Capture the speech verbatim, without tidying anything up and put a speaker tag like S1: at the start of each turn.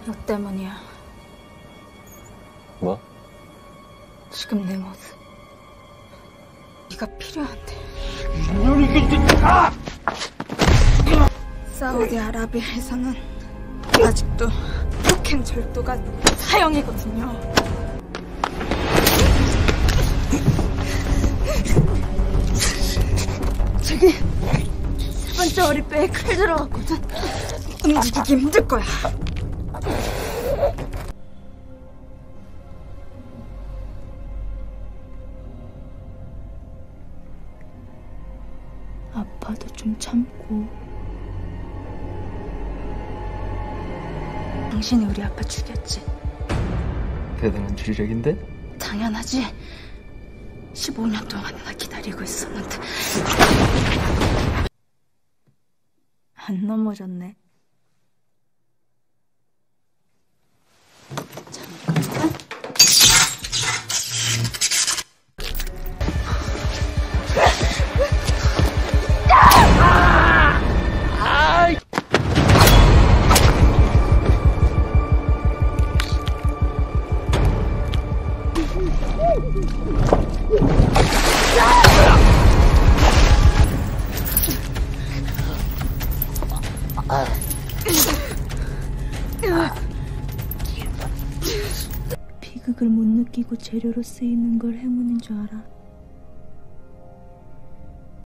S1: 너 때문이야.
S2: 뭐?
S1: 지금 내 모습. 네가 필요한데. 사우디아라비아에서는 아직도 폭행 절도가 사형이거든요. 저기 세 번째 허리뼈에 칼 들어갔거든. 움직이기 힘들 거야. 아파도 좀 참고. 당신이 우리 아빠 죽였지?
S2: 대단한 주의력인데?
S1: 당연하지. 십오 년 동안이나 기다리고 있었는데. 안 넘어졌네. 잠깐만. 비극을 못 느끼고 재료로 쓰이는 걸 행운인 줄 알아.